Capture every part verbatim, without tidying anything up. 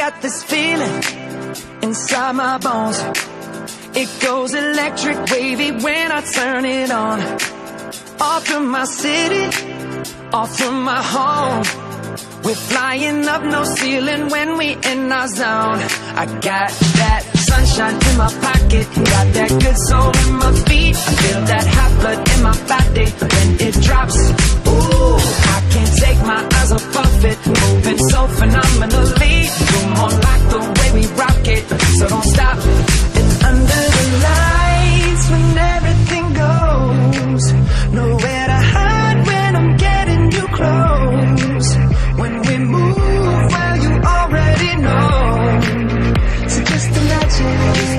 got this feeling inside my bones. It goes electric wavy when I turn it on. Off from my city, off from my home. We're flying up, no ceiling when we in our zone. I got that sunshine in my pocket, got that good soul in my feet. I feel that hot blood in my body when it drops. Ooh, I can't take my eyes off of it, moving so phenomenally. You're more like the way we rock it, so don't stop. And under the lights, when everything goes, nowhere to hide when I'm getting you close. When we move, well, you already know. So just imagine.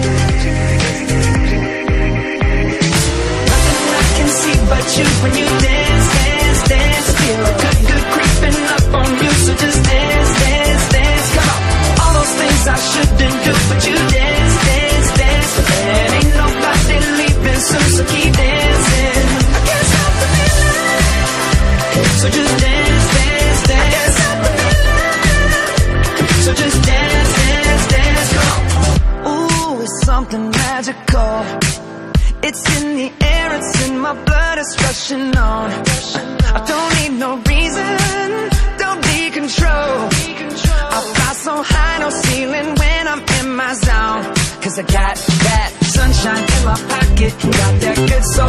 Nothing I can see but you when you dance, dance, dance. Feel good, good creeping up on you. So just dance, dance, dance. Come on. All those things I shouldn't do, but you dance, dance, dance. And ain't nobody leaving soon, so keep dancing. I can't stop the feeling. So just dance, dance, dance. I can't stop the feeling. So just dance, dance, dance. Come on. Ooh, it's something magical. It's in the air, it's in my blood, it's rushing on. I don't need no reason, don't need control. I fly so high, no ceiling when I'm in my zone. Cause I got that sunshine in my pocket, got that good soul